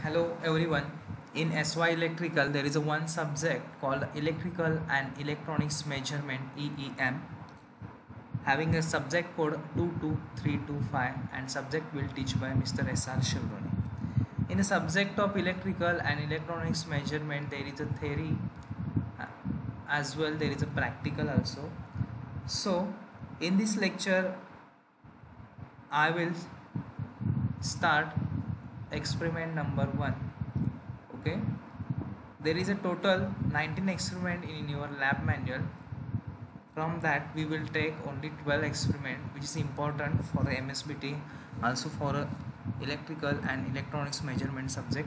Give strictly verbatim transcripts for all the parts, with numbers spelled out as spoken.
Hello everyone. In S Y Electrical, there is a one subject called Electrical and Electronics Measurement E E M, having a subject code two two three two five, and subject will teach by Mister S R Shivroni. In the subject of Electrical and Electronics Measurement, there is a theory uh, as well, there is a practical also. So, in this lecture, I will start experiment number one. Okay, there is a total nineteen experiment in your lab manual. From that we will take only twelve experiment, which is important for the M S B T, also for a electrical and electronics measurement subject.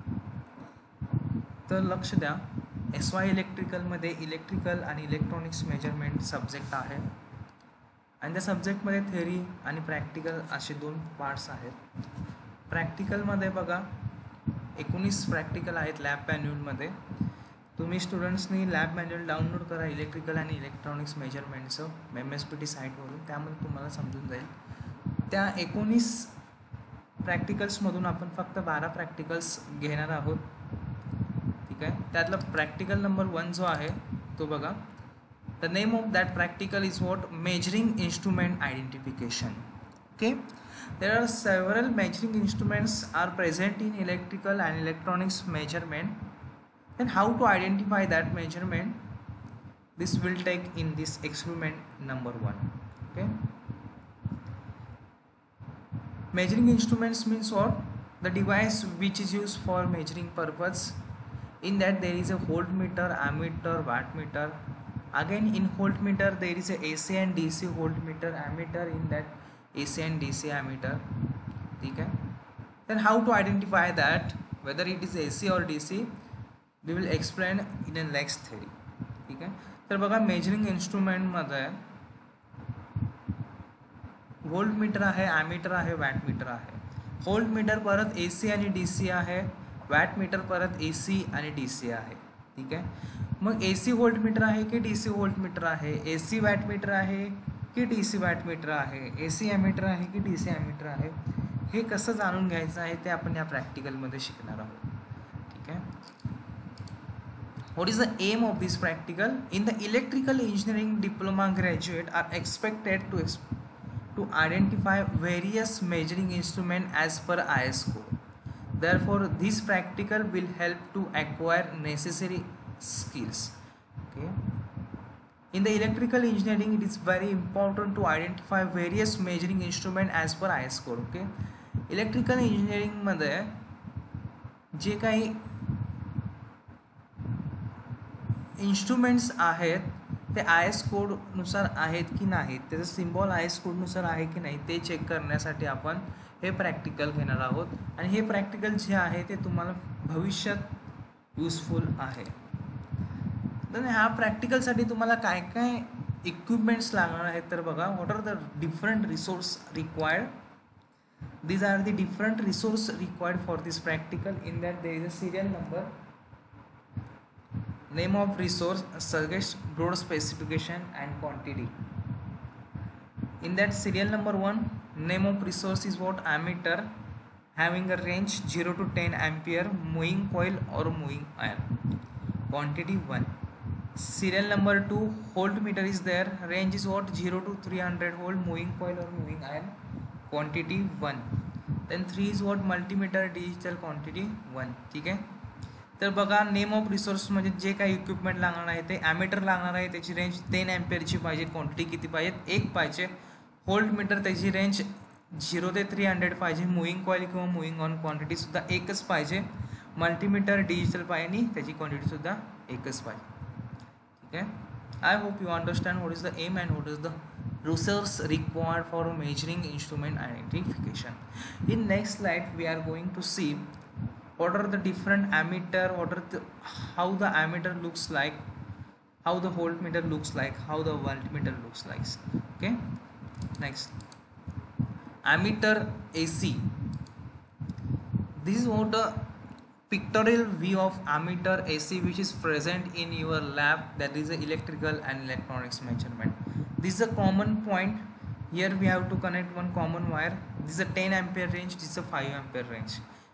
तर लक्ष द्या, S Y इलेक्ट्रिकलमध्ये electrical आणि electronics measurement subject आहे आणि त्या सब्जेक्टमध्ये theory आणि practical असे दोन पार्ट्स आहेत. प्रॅक्टिकलमध्ये बघा एकोणीस प्रॅक्टिकल आहेत लॅब मॅन्युअलमध्ये. तुम्ही स्टुडंट्सनी लॅब मॅन्युअल डाउनलोड करा इलेक्ट्रिकल आणि इलेक्ट्रॉनिक्स मेजरमेंटचं एम एस पी टी साईटवरून, त्यामध्ये तुम्हाला समजून जाईल. त्या एकोणीस प्रॅक्टिकल्समधून आपण फक्त बारा प्रॅक्टिकल्स घेणार आहोत. ठीक आहे, त्यातला प्रॅक्टिकल नंबर वन जो आहे तो बघा. The name of that practical is what measuring instrument identification. Okay, there are several measuring instruments are present in electrical and electronics measurement. Then how to identify that measurement, this will take in this experiment number one. Okay, measuring instruments means what? The device which is used for measuring purpose. In that there is a voltmeter, ammeter, wattmeter. Again in voltmeter there is a A C and D C voltmeter, ammeter in that A C and D C ammeter. ठीक है. Then how to identify that whether it is A C or D C, we will explain in the next theory. ठीक है. तर बघा measuring इन्स्ट्रुमेंटमध्ये voltmeter आहे, ammeter आहे, wattmeter आहे. व्होल्टमीटर परत ए सी आणि डी सी आहे, वॅटमीटर परत ए सी आणि डी सी आहे. ठीक आहे. मग ए सी व्होल्टमीटर आहे की डी सी व्होल्टमीटर आहे, ए सी वॅटमीटर आहे की डी सी वॅटमीटर आहे, ए सी ॲमीटर आहे की डी सी ॲमीटर आहे, हे कसं जाणून घ्यायचं आहे ते आपण या प्रॅक्टिकलमध्ये शिकणार आहोत. ठीक आहे. What is the aim of this practical? In the electrical engineering diploma graduate are expected to to identify various measuring instrument as per I S code. Therefore, this practical will help to acquire necessary skills. Okay. In the electrical engineering, it is very important to identify various measuring instrument as per I S code. Okay. Electrical engineering मध्ये जे काही instruments आहेत ते I S कोडनुसार आहेत की नाहीत, त्याचं symbol I S कोडनुसार आहे की नाही ते चेक करण्यासाठी आपण हे प्रॅक्टिकल घेणार आहोत. आणि हे प्रॅक्टिकल जे आहे ते तुम्हाला भविष्यात युजफुल आहे. तर ह्या प्रॅक्टिकलसाठी तुम्हाला काय काय इक्विपमेंट्स लागणार आहेत तर बघा. What are the different resource required? These are the different resource required for this practical. In that there is a serial number, name of resource, suggest broad specification and quantity. In that serial number one, name of resource is what? Ammeter, having a range zero to ten ampere, moving coil or moving iron. Quantity one. Serial number two, voltmeter is there, range is what? zero to three hundred volt, moving coil or moving iron. Quantity one. Then three is what? Multimeter, digital, quantity one. ठीक है. तर बघा, name of resource म्हणजे जे काही equipment लागणार आहे ते ammeter लागणार आहे, त्याची रेंज टेन ॲम्पियरची पाहिजे, क्वांटिटी किती पाहिजेत? एक पाहिजे. व्होल्टमीटर त्याची रेंज झिरो ते थ्री हंड्रेड पाहिजे, मुव्हिंग कॉईल किंवा मुव्हिंग ऑन क्वांटिटीसुद्धा एकच पाहिजे. मल्टीमीटर डिजिटल पाहिजे आणि त्याची क्वांटिटीसुद्धा एकच पाहिजे. ठीक आहे. I hope you understand what is the aim and what is the resource required for measuring instrument identification. In next slide we are going to see what are the different ammeter, what are the, how the ammeter looks like, how the voltmeter looks like, how the voltmeter looks like. Okay, next, ammeter A C. This is what the pictorial view of ammeter A C which is present in your lab, that is the electrical and electronics measurement. This is a common point. Here we have to connect one common wire. This is a ten ampere range, this is a five ampere range.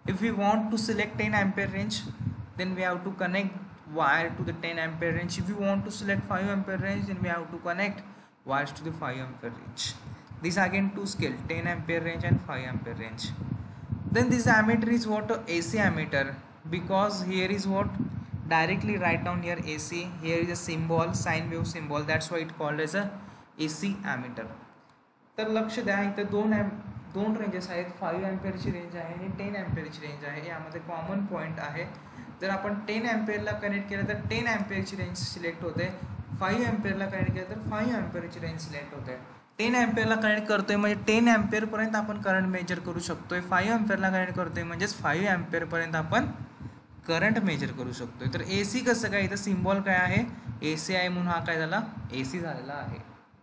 If we want to select ten ampere range, then we have to connect wire to the ten ampere range. If we want to select five ampere range, then we have to connect wires to the five ampere range. These again two scale, ten ampere range and five ampere range. Then this ammeter is what? A C ammeter, because here is what? Directly write down here A C. Here is a symbol, sine wave symbol. That's why it called as a A C ammeter. तर लक्ष द्या, इथं दोन M दोन ranges आहेत. Five ॲम्पेअरची range आहे आणि टेन ॲम्पेअरची रेंज आहे. यामध्ये कॉमन पॉईंट आहे, जर आपण टेन ॲम्पेअरला कनेक्ट केलं तर टेन ॲम्पेअरची रेंज सिलेक्ट होते. फाईव्ह ॲम्पेअरला कनेक्ट केलं तर फाईव्ह ॲम्पेअरची रेंज सिलेक्ट होते. टेन ॲम्पेअरला कनेक्ट करतोय म्हणजे टेन ॲम्पेअरपर्यंत आपण करंट मेजर करू शकतोय. फाईव्ह ॲम्पेअरला कनेक्ट करतोय म्हणजेच फाईव्ह ॲम्पेअरपर्यंत आपण करंट मेजर करू शकतोय. तर ए सी कसं काय, इथं सिम्बॉल काय आहे, ए सी आहे म्हणून हा काय झाला, ए सी झालेला आहे.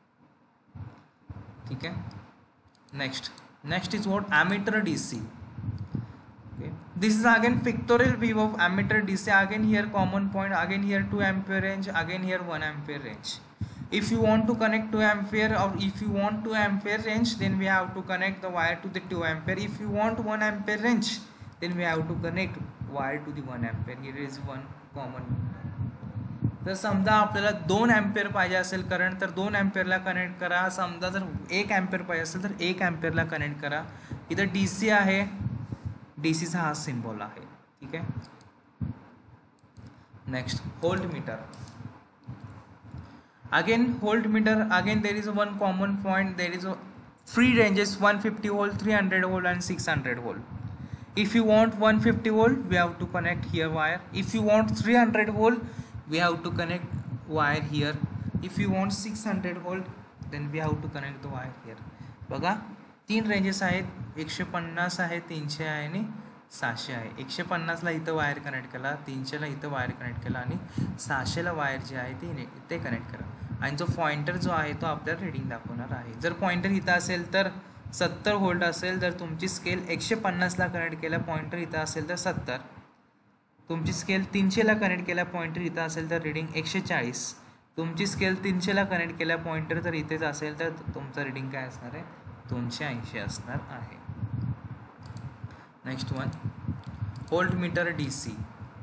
ठीक आहे. Next next is what ammeter D C. Okay, this is again pictorial view of ammeter D C. Again here common point, again here two ampere range, again here one ampere range. If you want to connect two ampere or if you want two ampere range, then we have to connect the wire to the two ampere. If you want one ampere range, then we have to connect wire to the one ampere. Here is one common. जर समजा आपल्याला दोन ॲम्पेअर पाहिजे असेल current, तर दोन ॲम्पेअरला connect करा. समजा जर एक ॲम्पेअर पाहिजे असेल तर एक ॲम्पेअरला कनेक्ट करा. इथं डी सी आहे, डी सीचा हा सिम्बॉल आहे. ठीक आहे. Next volt meter. Again volt meter, again there is one common point, there is three ranges one fifty volt, three hundred volt and six hundred volt. If you want one fifty volt, we have to connect here wire. If you want three hundred volt, we have to connect wire here. If you want six hundred volt, then we have to connect the wire here. बघा तीन ranges आहेत, एकशे पन्नास आहे, तीनशे आहे आणि सहाशे आहे. एकशे पन्नासला इथं वायर कनेक्ट केला, तीनशेला इथं वायर कनेक्ट केला आणि सहाशेला वायर जे आहे ते ते कनेक्ट करा. आणि जो पॉइंटर जो आहे तो आपल्याला रीडिंग दाखवणार आहे. जर पॉइंटर इथं असेल तर सत्तर व्होल्ट असेल, जर तुमची स्केल एकशे पन्नासला कनेक्ट केला, पॉइंटर इथं असेल तर सत्तर. तुमची स्केल तीनशेला कनेक्ट केल्या पॉइंटर इथं असेल तर रीडिंग एकशे चाळीस. तुमची स्केल तीनशेला कनेक्ट केल्या पॉइंटर जर इथेच असेल तर तुमचं रीडिंग काय असणार आहे, दोनशे ऐंशी असणार आहे. Next one volt meter D C.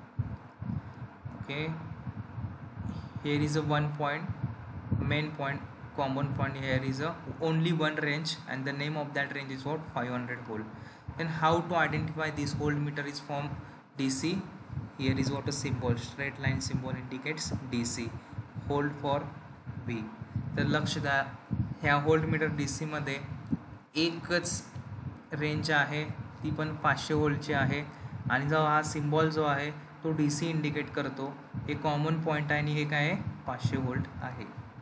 Okay, here is a one point, main point, common point. Here is a only one range and the name of that range is what, five hundred volt. Then how to identify this volt meter is from D C. Here is what a symbol, straight line symbol indicates D C. Hold for V. तर लक्ष द्या, ह्या volt meter D सीमध्ये एकच range आहे, ती पण पाचशे व्होल्टची आहे. आणि जो हा सिम्बॉल जो आहे तो डी सी इंडिकेट करतो. हे कॉमन पॉईंट आहे आणि हे काय आहे, पाचशे व्होल्ट आहे.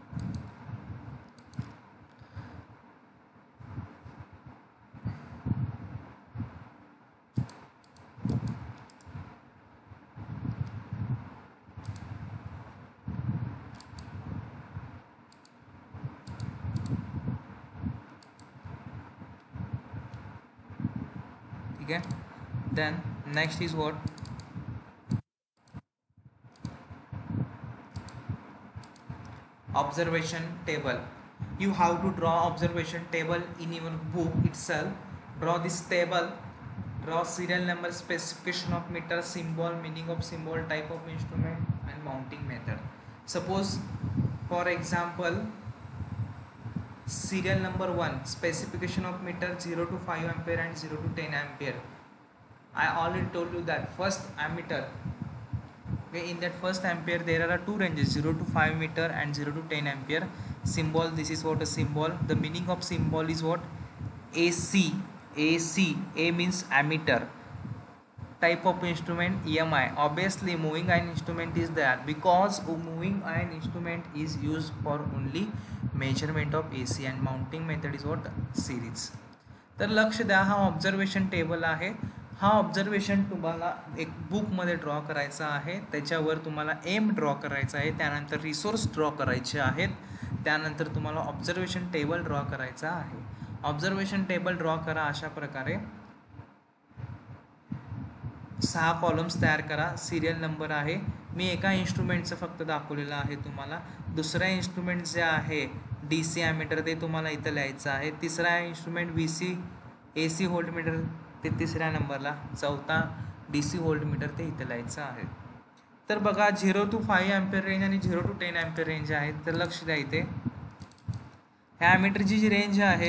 Okay, then next is what, observation table. You have to draw observation table in your book itself. Draw this table, draw serial number, specification of meter, symbol, meaning of symbol, type of instrument and mounting method. Suppose for example serial number one, specification of meter zero to five ampere and zero to ten ampere. I already told you that first ammeter, okay, in that first ampere there are two ranges, zero to five meter and zero to ten ampere. Symbol, this is what a symbol. The meaning of symbol is what, A C. A C, A means ammeter. Type of instrument, E M I. Obviously moving iron instrument is there because moving iron instrument is used for only measurement of A C and mounting method is what, series. तर लक्ष द्या, हा observation table आहे. हा observation तुम्हाला एक बुकमध्ये draw करायचा आहे. त्याच्यावर तुम्हाला एम ड्रॉ करायचा आहे, त्यानंतर रिसोर्स ड्रॉ करायचे आहेत, त्यानंतर तुम्हाला ऑब्झर्वेशन टेबल ड्रॉ करायचा आहे. ऑब्झर्वेशन टेबल ड्रॉ करा अशा प्रकारे. सहा कॉलम्स तयार करा. सिरियल नंबर आहे, मी एका इन्स्ट्रुमेंटचं फक्त दाखवलेलं आहे तुम्हाला. दुसरा इन्स्ट्रुमेंट जे आहे डी सी ॲमीटर ते तुम्हाला इथं लिहायचं आहे. तिसरा instrument V C A C volt meter ते तिसऱ्या नंबरला, चौथा डी सी व्होल्टमीटर ते इथे लिहायचं आहे. तर बघा zero to five ampere range आणि zero to ten ampere range आहेत. तर लक्ष द्या इथे ह्या ॲमीटरची जी रेंज आहे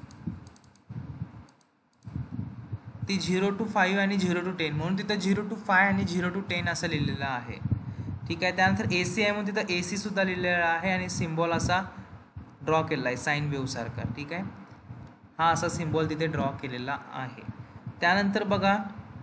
ती झिरो टू फाईव्ह आणि झिरो टू टेन, म्हणून तिथं झिरो टू फाय आणि झिरो टू टेन असं लिहिलेलं आहे. ठीक आहे. त्यानंतर ए सी आहे म्हणून तिथं ए सी सुद्धा लिहिलेला आहे आणि सिम्बॉल असा ड्रॉ केलेला आहे साईन वेव्हसारखा. ठीक आहे. हा असा सिम्बॉल तिथे ड्रॉ केलेला आहे. त्यानंतर बघा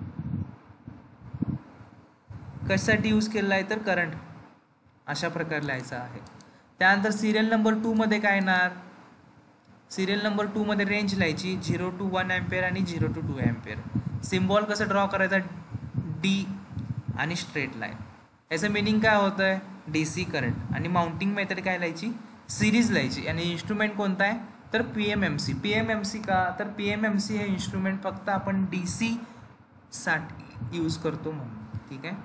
कशासाठी यूज केलेला आहे तर करंट अशा प्रकारे लिहायचं आहे. त्यानंतर सिरियल नंबर टूमध्ये काय येणार, सिरियल नंबर टूमध्ये रेंज लिहायची झिरो टू वन ॲम्पियर आणि zero to two ampere. Symbol कसं ड्रॉ करायचा डी आणि स्ट्रेट लाईन. याचं मिनिंग काय होतं आहे डी सी करंट. आणि माउंटिंग मेथड काय लिहायची सिरीज लिहायची. आणि इन्स्ट्रुमेंट कोणता आहे तर P M M C. P M M C का तर पी एम एम सी हे इन्स्ट्रुमेंट फक्त आपण डी सी साठी यूज करतो म्हणून. ठीक आहे.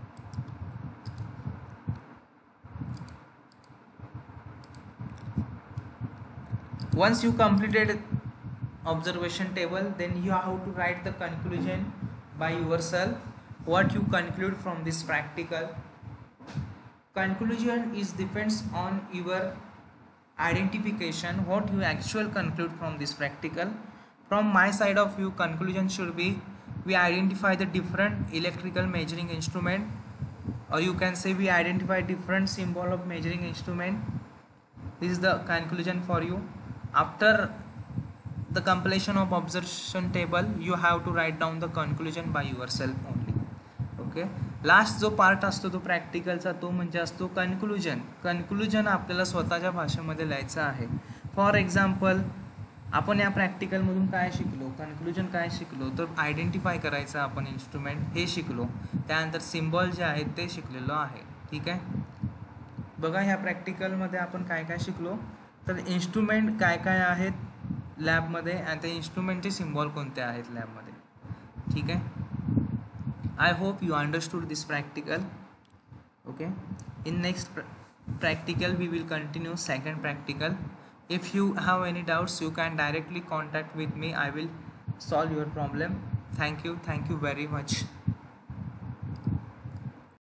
Once you completed observation table, then you have to write the conclusion by yourself. What you conclude from this practical. Conclusion is depends on your identification. What you actual conclude from this practical. From my side of view, conclusion should be we identify the different electrical measuring instrument, or you can say we identify different symbol of measuring instrument. This is the conclusion for you. After the completion of observation table, you have to write down the conclusion by yourself only. Okay. Last जो part असतो तो प्रॅक्टिकलचा तो म्हणजे असतो conclusion. Conclusion आपल्याला स्वतःच्या भाषेमध्ये लिहायचं आहे. फॉर एक्झाम्पल आपण या प्रॅक्टिकलमधून काय शिकलो, कन्क्लुजन काय शिकलो तर आयडेंटिफाय करायचं आपण इन्स्ट्रुमेंट हे शिकलो. त्यानंतर सिम्बॉल जे आहेत ते शिकलेलो आहे. ठीक आहे. बघा ह्या प्रॅक्टिकलमध्ये आपण काय काय शिकलो तर इन्स्ट्रुमेंट काय काय आहेत लॅबमध्ये आणि त्या इन्स्ट्रुमेंटचे सिम्बॉल कोणते आहेत लॅबमध्ये. ठीक आहे. I hope you understood this practical. Okay. In next practical we will continue second practical. If you have any doubts you can directly contact with me. I will solve your problem. Thank you. Thank you very much.